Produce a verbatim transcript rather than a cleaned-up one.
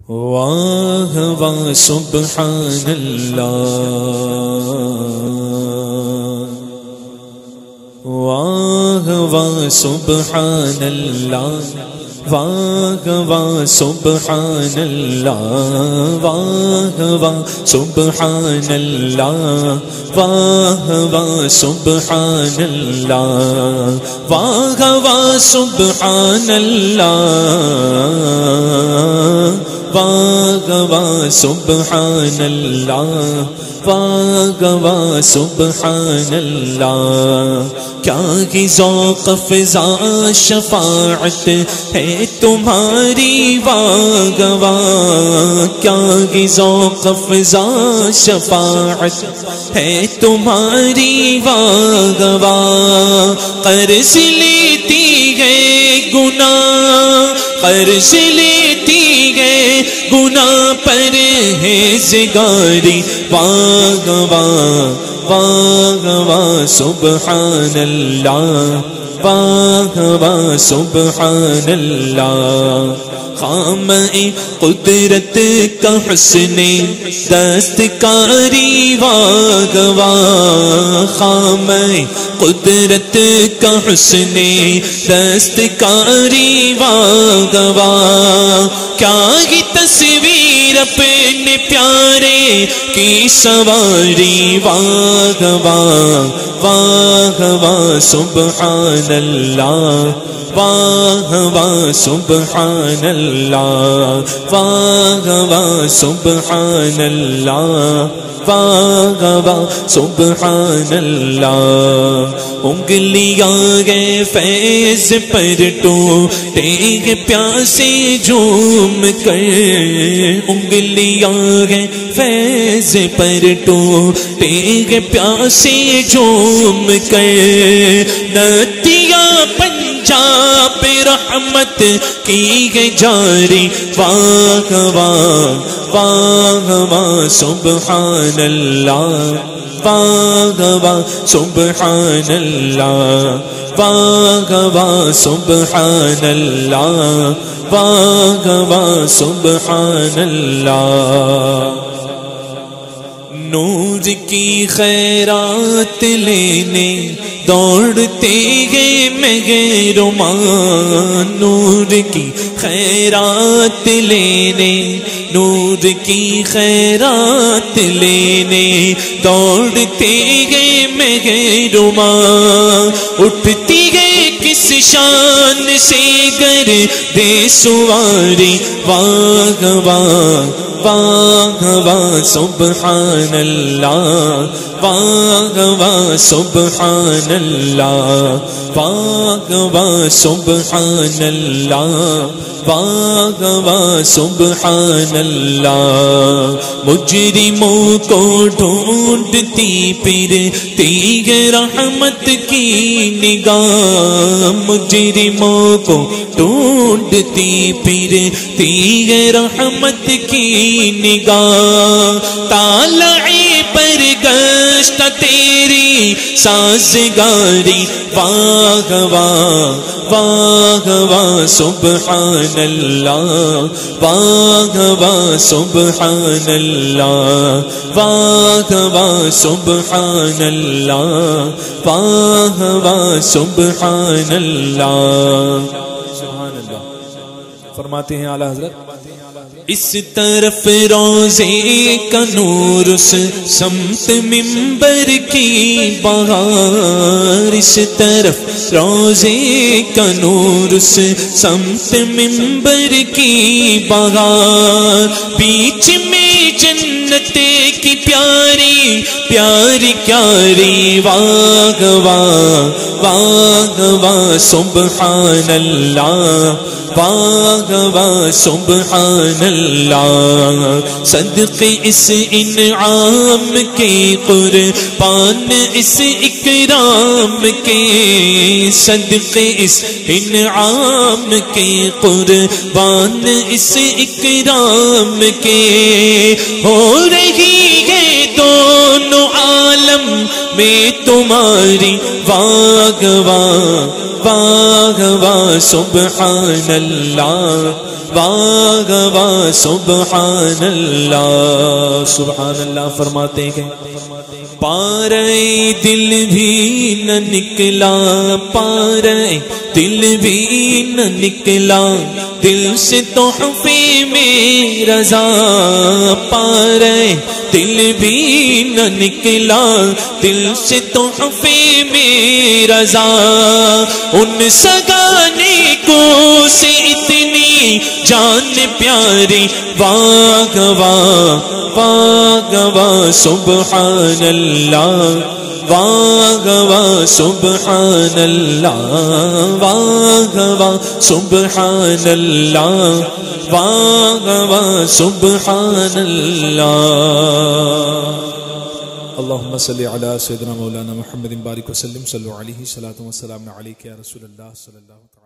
واہ واہ سبحان اللہ، واہ واہ سبحان اللہ، واہ واہ سبحان اللہ، واہ واہ سبحان اللہ، واہ واہ سبحان اللہ، واہ واہ سبحان اللہ، واہ واہ سبحان اللہ، واہ واہ سبحان اللہ۔ کیا ہی ذوق افزا شفاعت ہے تمہاری واہ واہ، کیا ہی ذوق افزا شفاعت ہے تمہاری واہ واہ۔ قرض لیتی ہے گناہ، قرض لیتی ہے گناہ پرہیزگاری واہ واہ، واہ واہ سبحان اللہ، واہ واہ سبحان اللہ۔ خامہ قدرت کا حسن دستکاری واہ واہ، خامہ قدرت کا حسن دستکاری واہ واہ۔ کیا ہی تصویر اپنے پیارے کی سواری واہ واہ، واہ واہ سبحان اللہ، واہ واہ سبحان اللہ، واہ واہ سبحان اللہ، واہ واہ سبحان اللہ۔ انگلیاں گئے فیض پر ٹوٹے گے پیاسے جھوم کر، انگلیاں گئے فیض پر ٹوٹے گے پیاسے جھوم کر، ندیاں پنجاب رحمت کی ہے جاری واہ واہ، واہ واہ سبحان اللہ، واہ واہ سبحان اللہ، واہ واہ سبحان اللہ، واہ واہ سبحان اللہ۔ نور کی خیرات لینے دوڑتے گئے مہربان، نور کی خیرات لینے، نور کی خیرات لینے دوڑتے گئے مہربان۔ اٹھتی گئے کس شان سے گر دے سواری واہ واہ، واہ واہ سبحان اللہ، واہ واہ سبحان اللہ، واہ واہ سبحان اللہ، واہ واہ سبحان اللہ۔ مجرموں کو ڈھونڈتی پھرتی ہے رحمت کی نگاہ، مجرموں کو ڈھونڈتی پھرتی ہے رحمت کی نگاہ۔ طالعے پر گشت تیری سازگاری واہ واہ، واہ واہ سبحان اللہ، واہ واہ سبحان اللہ، واہ واہ سبحان اللہ، واہ واہ سبحان اللہ۔ سبحان اللہ۔ فرماتے ہیں اعلیٰ حضرت، اس طرف روزے کا نور، اس سمت منبر کی بہار، اس طرف روزے کا نور، اس سمت منبر کی بہار، بیچ میں جنت کی پیاری پیاری پیاری واہ واہ، واہ واہ سبحان اللہ، واہ واہ سبحان اللہ۔ صدقے اس انعام کے قربان اس اکرام کے، صدقے اس انعام کے قربان اس اکرام کے، ہو رہی ہے دونوں عالم میں تمہاری واہ واہ، واہ واہ سبحان اللہ، واہ واہ سبحان اللہ، سبحان اللہ فرماتے ہیں پارے دل بھی نہ نکلا، پارے دل بھی نہ نکلا دل سے تحفے میں رضا، پارے دل بھی نہ نکلا دل سے تحفے میں رضا، ان سگانے کو سے اتنی جان پیاری، واہ واہ واہ واہ سبحان اللہ، واہ واہ سبحان اللہ، واہ واہ سبحان اللہ، واہ واہ سبحان اللہ۔ اللهم صل على سيدنا مولانا محمد بارك وسلم، صلوا عليه صلاة وسلام عليك يا رسول الله صلى الله عليه وسلم۔